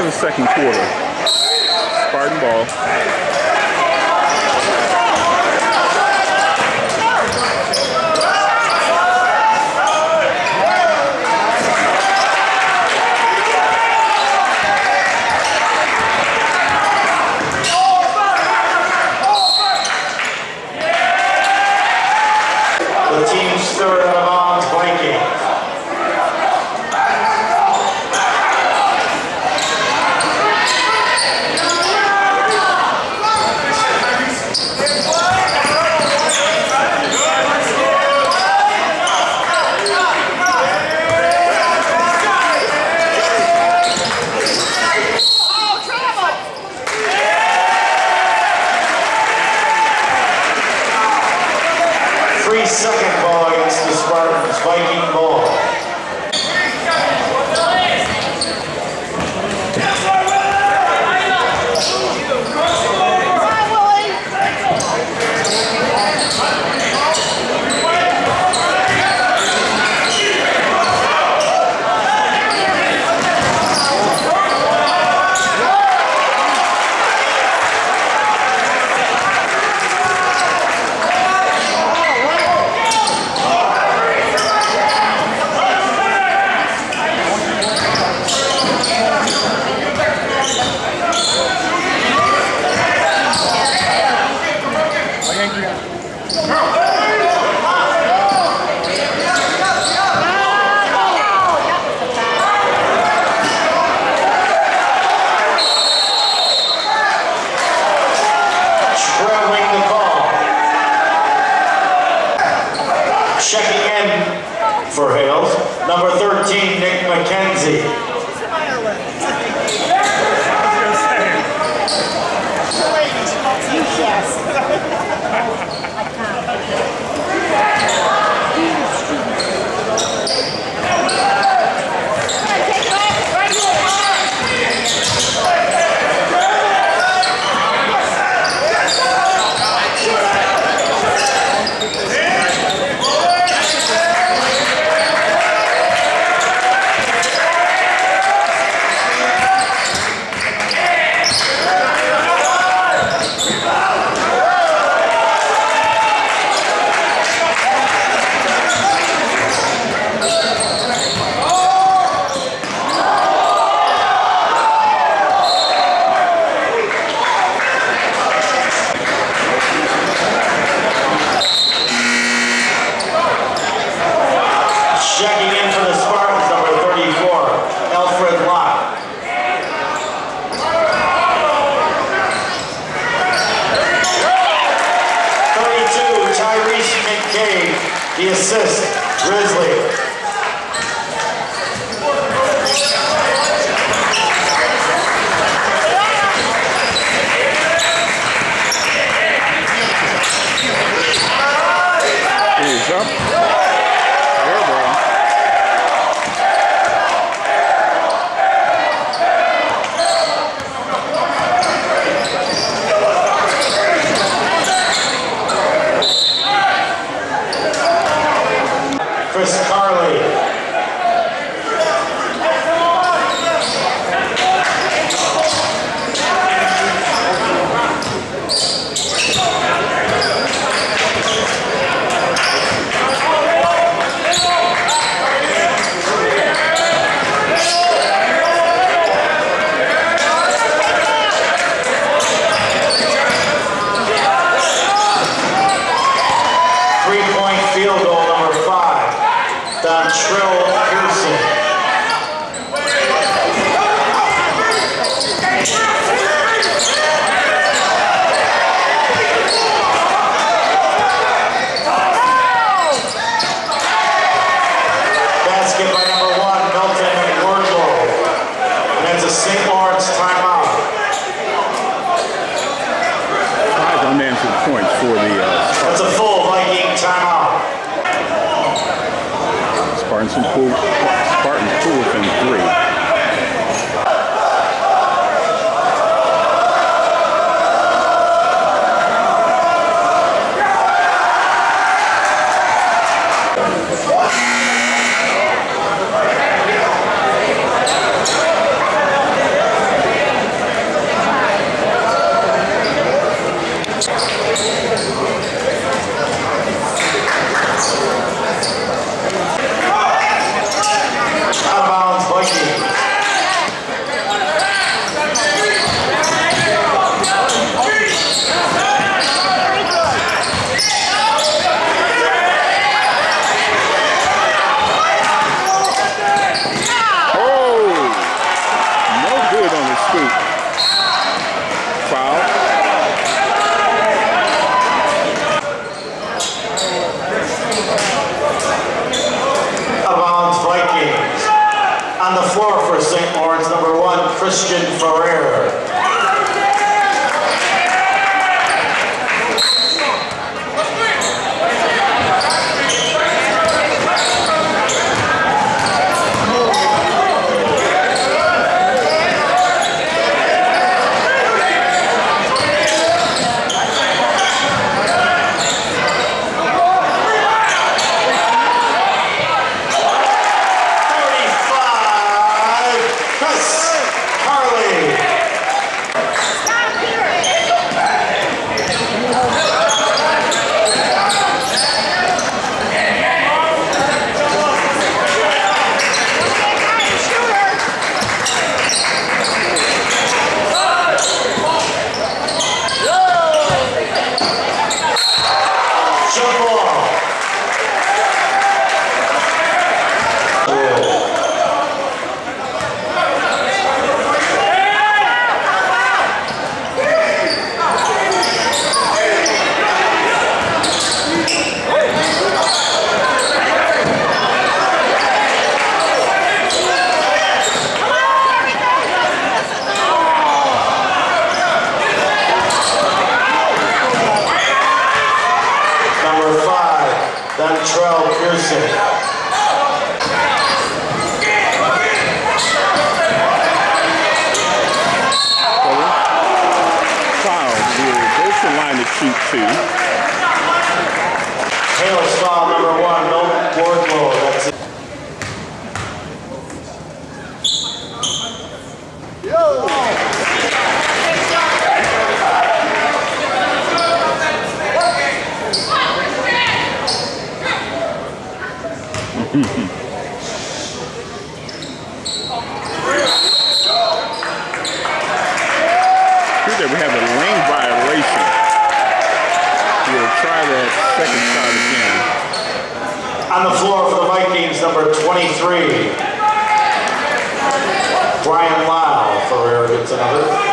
the second quarter. Spartan ball. The team's third out of bounds, Vikings. Second ball against the Spartans, Viking ball. Checking in for Hales, number 13, Nick McKenzie. Checking in for the Spartans, number 34, Alfred Locke. 32, Tyrese McCabe, the assist, Grizzly. He's up. Chris Carley. Three-point field goal, number 5. Dontrell Pearson. Basket by number 1, Milton Wardlow. And that's a St. Laurence timeout. 5 unanswered points for the That's a full Viking timeout. Spartans pull within 3. Laurence Vikings. On the floor for St. Lawrence, number 1, Christian Ferrer. Hales foul number 1, no board low. That's it. We have a lane violation. We'll try that second shot again. On the floor for the Vikings, number 23, Brian Lau. Ferrer gets another.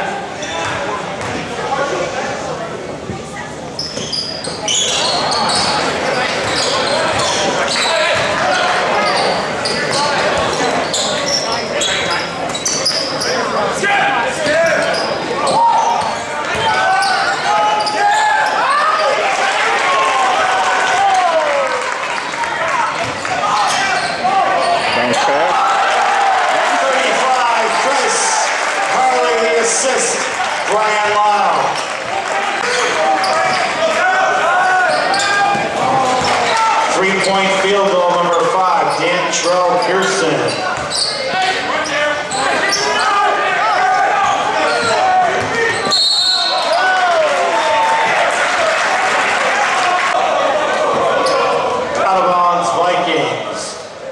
Brian Lau. Three-point field goal number 5, Dan Trell Pearson. Out of bounds, Vikings.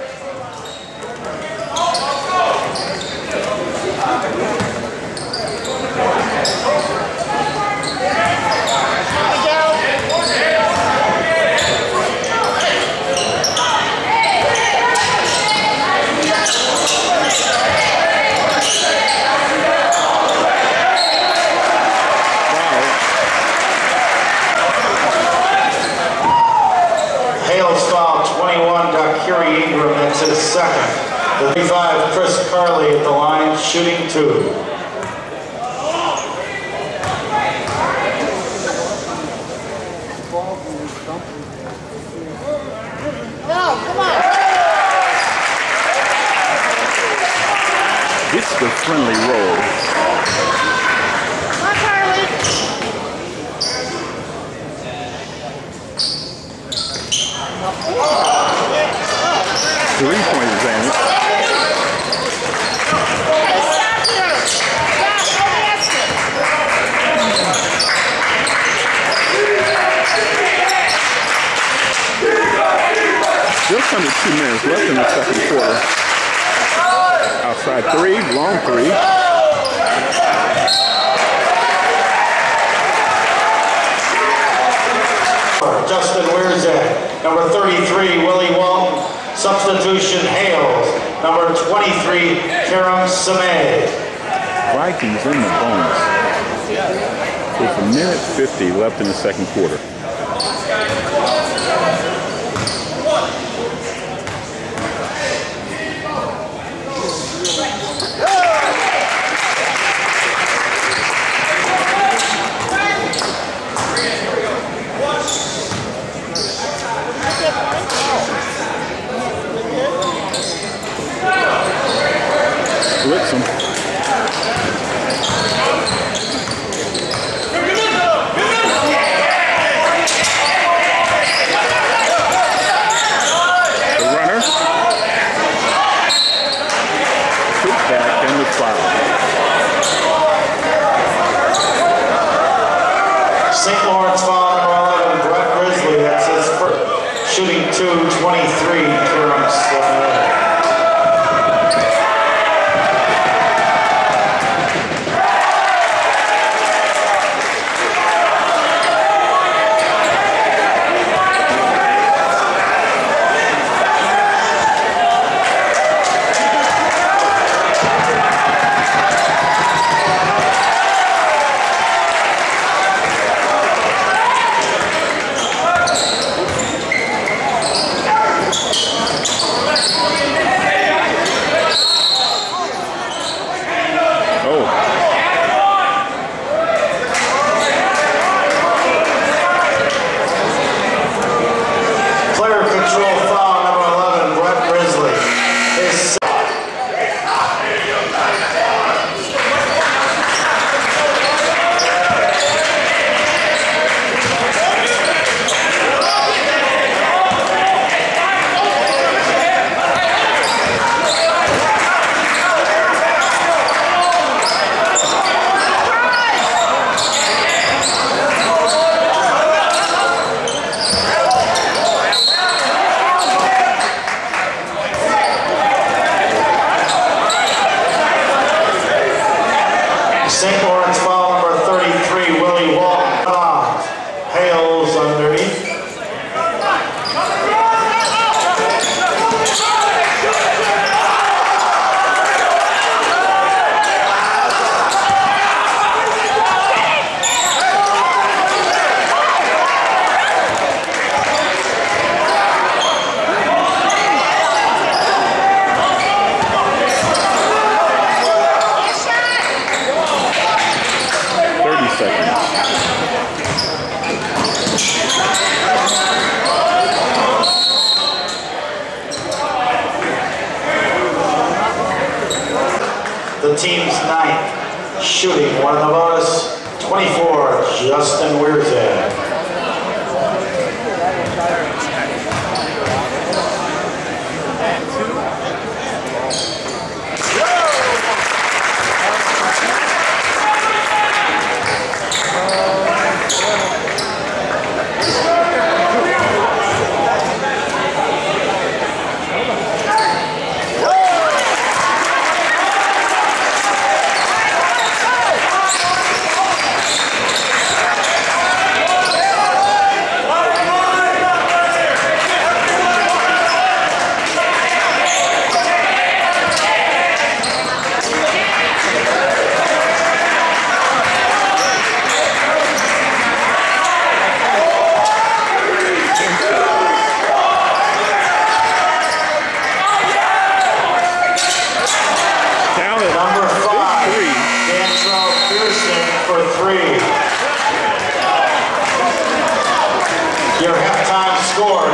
That's his second. The 35, Chris Carley at the line, shooting 2. No, come on. It's the friendly roll. Come on, Carly. 3-point advantage. Just under 2 minutes left in the second quarter. Outside 3, long 3. Justin Wierzak, number 33, Willie Walton. Substitution, Hales. Number 23, Karam Sameh. Vikings in the bonus. With a minute 50 left in the second quarter.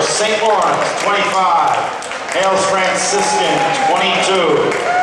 St. Laurence, 25. Hales Franciscan, 22.